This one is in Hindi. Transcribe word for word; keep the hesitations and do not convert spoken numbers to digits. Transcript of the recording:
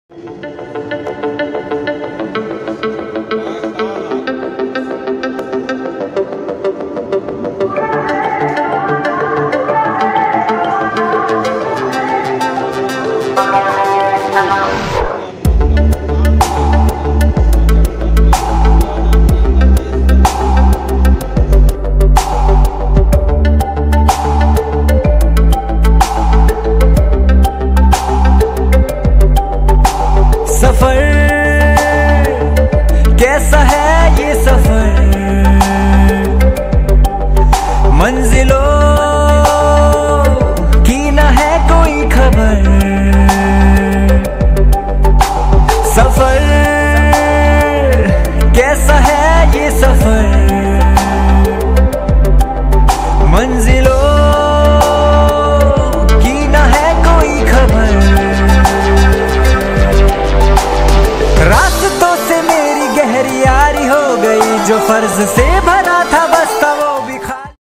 सफर कैसा है ये सफर, मंजिलों की न है कोई खबर। सफर कैसा है ये सफर, मंजिलों की न है कोई खबर। रास्तों से मेरी गहरी यारी हो गई, जो फर्ज से भरा था बस